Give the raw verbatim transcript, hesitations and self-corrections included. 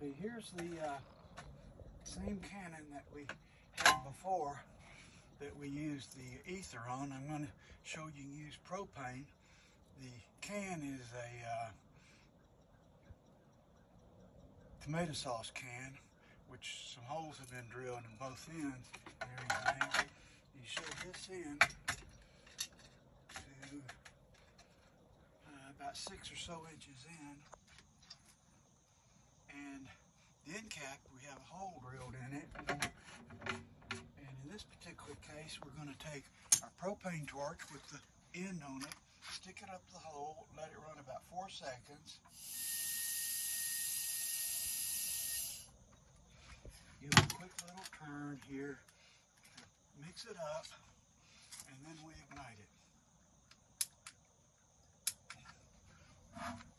Okay, here's the uh, same cannon that we had before that we used the ether on. I'm going to show you can use propane. The can is a uh, tomato sauce can, which some holes have been drilled in both ends and everything. You shove this in to uh, about six or so inches in, and the end cap, we have a hole drilled in it. And in this particular case, we're going to take our propane torch with the end on it, stick it up the hole, let it run about four seconds. Give it a quick little turn here, mix it up, and then we ignite it.